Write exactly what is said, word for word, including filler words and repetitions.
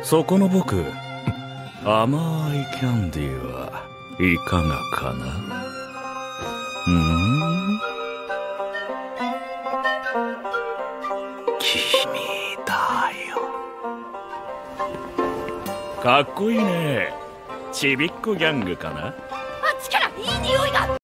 そこの僕、甘いキャンディーはいかがかな。うん、君だよ。かっこいいね。ちびっこギャングかな。 あっちからいい匂いが。